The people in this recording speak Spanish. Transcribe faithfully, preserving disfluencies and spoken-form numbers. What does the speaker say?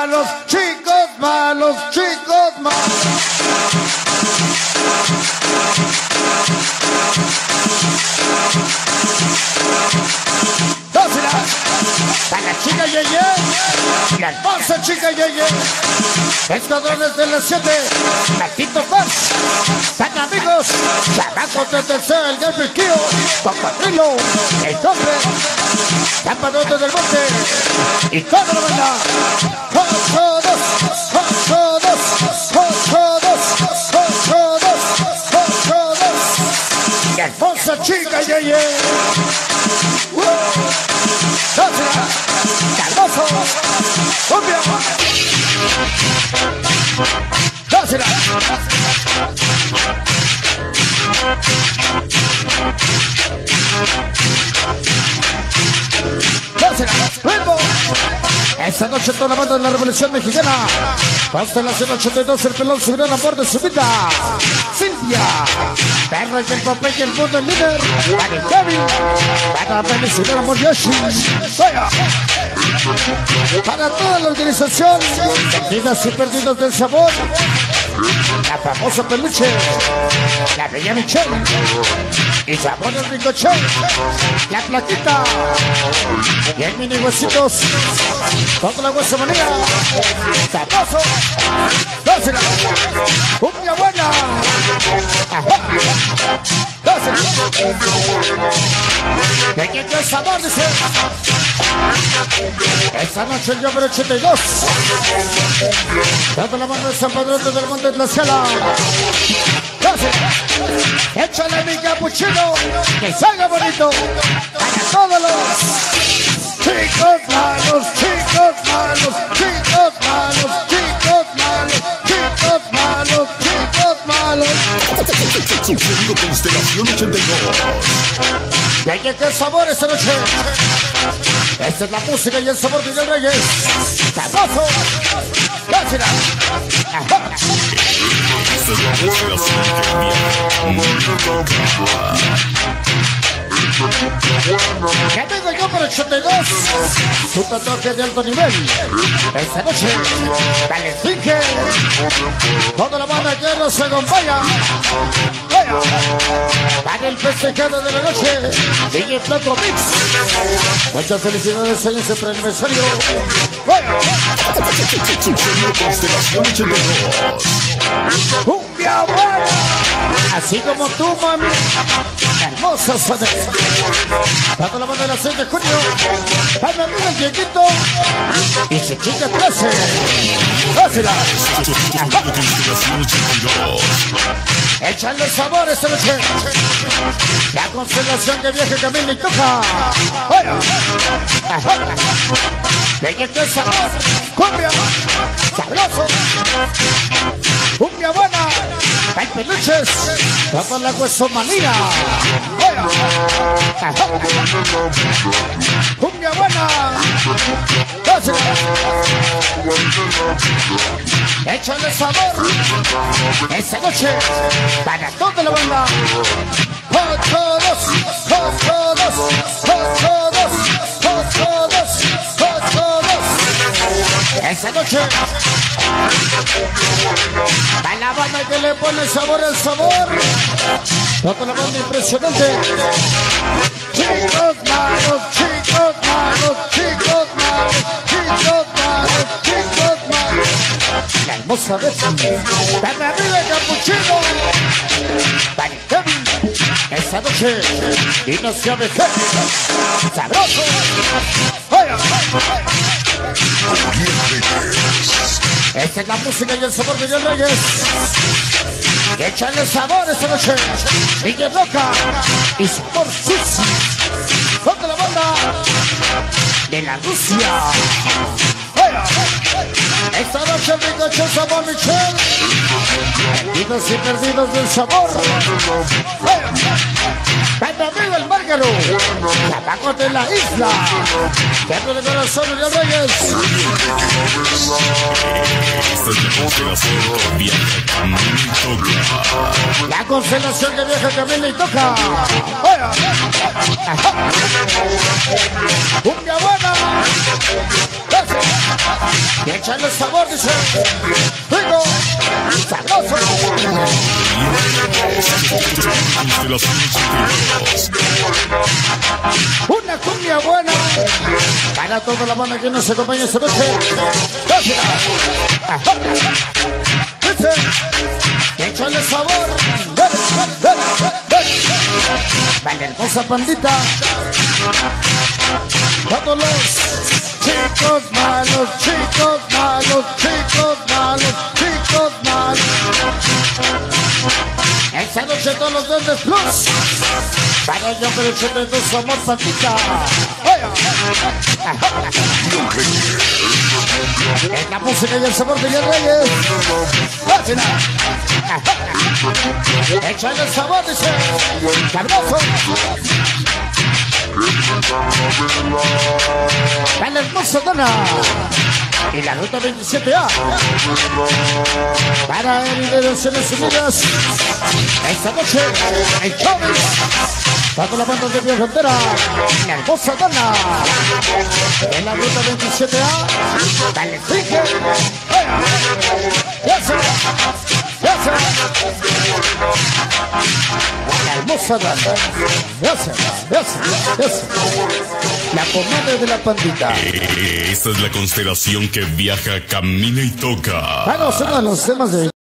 malos, chicos malos, chicos malos. Para la chica Yeye, la hermosa chica Yeye, escuadrones de las siete, Martito Paz, San amigos, chamacos de tercer, el Gabriel, Cocodrilo, el Hombre, Campanote del Monte, y toda la banda, ocho dos, ocho dos, ocho dos, ocho dos, ocho dos, la hermosa chica Yeye. ¡Cardoso! ¡Cumbia! ¡Dásela! ¡Dásela! ¡Ritmo! Esta noche toda la banda de la Revolución Mexicana. Constelación ochenta y dos, el pelón subirá a amor de su vida. Silvia. Perro y el papel y el mundo el líder. Para Kevin. Para Venezuela el amor Yoshi. Vaya. Para toda la organización. Perdidas y perdidos del sabor. La famosa peluche. La bella Michelle. Y sabor el ricochet. La plaquita. Y el mini huesitos. Toda la huesa manía. Sabroso. Dásela. Cumbia buena. Dásela. ¿De quién es sabor? Dice. Esta noche el Jover ochenta y dos. Dando la mano de San Pedro del Monte de la Sala. Dásela. Échale mi capuchino. Que salga bonito. Para todos los chicos malos, chicos malos, chicos malos, chicos malos, chicos malos, chicos malos. Constelación ochenta y dos. Y hay que sabor esta noche. Esta es la música y el sabor de Miguel Reyes. ¡Sabroso! ¡Dásela! Esta es la constelación que vengo yo por ochenta y dos. Su tatuaje de alto nivel. Esta noche, dale finge. Toda la banda de guerra se acompaña. Vaya. Para el festejado de la noche. D J Plato Mix. Muchas felicidades en ese aniversario. Vaya. Constelación ochenta y dos. Cumbia buena. Así como tú, mami. Hermosa suerte. Dando la mano de la seis de junio. Para mi amigo el Dieguito. Y su chica trece. Dásela. Constelación ochenta y dos. Échale sabor esta noche. La constelación que viaja, camina y toca. Vaya. ¿De qué es sabor? Cumbia. Sabroso. Cumbia buena. Hay peluches. Toda la huesomanía. Vaya. Cumbia buena. Dásela. Échale sabor. Esta noche. Para toda la banda. ocho dos, ocho dos, ocho dos, ocho dos, ocho dos. Esta noche. Para la banda que le pone sabor al sabor. Toda la banda impresionante. Chicos malos, chicos malos, chicos malos, chicos malos, chicos malos. La hermosa vez. Para arriba el capuchino. Para Kevin. Esta noche. Y no se avejé. Sabroso. Vaya. Esta es la música y el sabor de Miguel Reyes. Échale sabor esta noche. Miguel Roca y sabor sushi. Toda la banda de la Rusia. ¡Vaya! Esta noche el ricoche sabor Michelle. Perdidos y perdidos del sabor. ¡Vaya! ¡Vaya arriba el Márgaro! ¡Tabaco de la isla! ¡Dentro de corazón Miguel Reyes! Esta es la constelación que viaja, camina y toca. La constelación que viaja, camina y toca. ¡Vaya! ¡Ajá! ¡Cumbia buena! Y échale sabor, dice. Rico, sabroso. Una cumbia buena para toda la banda que nos acompaña esta noche. Gracias. Dice, échale sabor. Vale, hermosa pandita. Todos los chicos malos, chicos malos, chicos malos, chicos malos. Esta noche todos los Duendes Plus. Para yo pero ochenta y dos amor pandita. En la música y el sabor de Villarreyes. Échale el sabor, dice. Sabroso. La hermosa dona y la ruta veintisiete A para el de Naciones Unidas. Esta noche el Chávez bajo la banda de Vía Frontera. La hermosa dona en la ruta veintisiete A. Dale, fije. Ya se ya se la hermosa dona. Ya se ya se ya se la pomada de la pandita. Esta es la constelación que viaja, camina y toca. Vamos, uno de los temas de